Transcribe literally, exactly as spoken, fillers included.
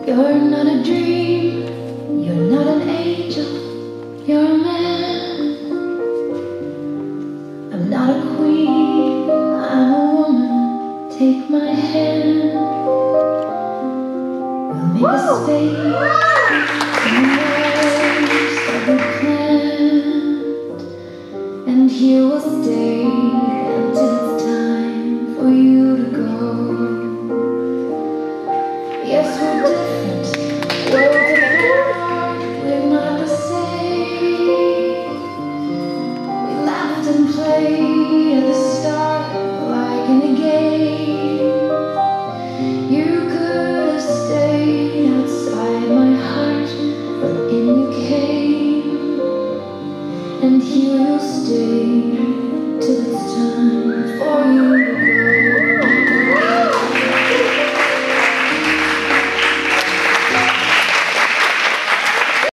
You're not a dream, you're not an angel, you're a man. I'm not a queen, I'm a woman, take my hand. We'll make a space in the lives that we planned, and here we'll stay until it's time for you to go. Yes, we're different, worlds apart, we're not the same. We laughed and played at the start like in a game. You could have stayed outside my heart, but in you came, and here you'll stay.